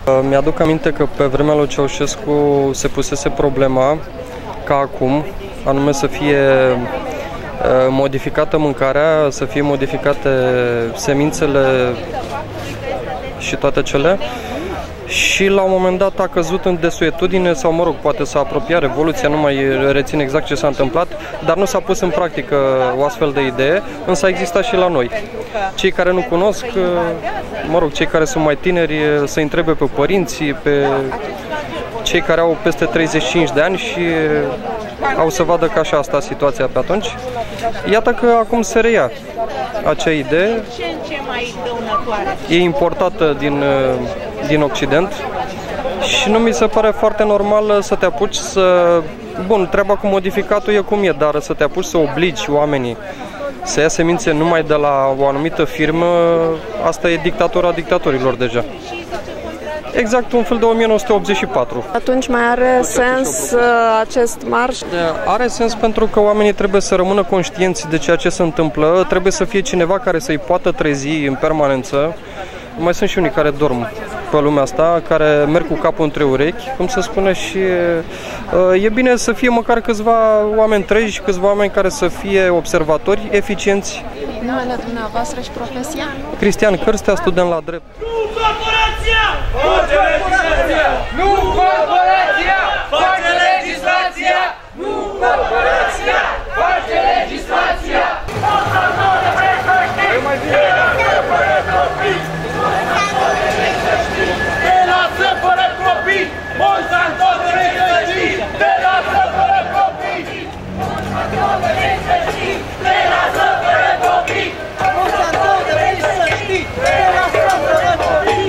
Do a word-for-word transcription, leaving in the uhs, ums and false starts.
Mi-aduc aminte că pe vremea lui Ceaușescu se pusese problema, ca acum, anume să fie modificată mâncarea, să fie modificate semințele și toate cele. Și la un moment dat a căzut în desuetudine sau, mă rog, poate s-a apropiat Revoluția, nu mai rețin exact ce s-a întâmplat, dar nu s-a pus în practică o astfel de idee, însă a existat și la noi. Cei care nu cunosc, mă rog, cei care sunt mai tineri, să întrebe pe părinții, pe cei care au peste treizeci și cinci de ani și au să vadă că așa a stat situația pe atunci. Iată că acum se reia acea idee, e importată din, din Occident și nu mi se pare foarte normal să te apuci să... Bun, treaba cu modificatul e cum e, dar să te apuci să obligi oamenii să ia semințe numai de la o anumită firmă, asta e dictatura dictatorilor deja. Exact un fel de o mie nouă sute optzeci și patru. Atunci mai are sens uh, acest marș? Are sens pentru că oamenii trebuie să rămână conștienți de ceea ce se întâmplă, trebuie să fie cineva care să-i poată trezi în permanență. Mai sunt și unii care dorm pe lumea asta, care merg cu capul între urechi, cum se spune, și uh, e bine să fie măcar câțiva oameni treji, câțiva oameni care să fie observatori, eficienți. Numele dumneavoastră și profesia? Cristian Cârstea, student la drept. Face legislația! Nu corporația! Face legislația! Nu corporația! Face legislația! Monsanto vrei să știi! Te lasă fără copii! Te lasă fără copii! Monsanto vrei să știi! Te lasă fără copii! Monsanto vrei să știi! Te lasă fără copii! Monsanto vrei să știi! Te lasă fără copii!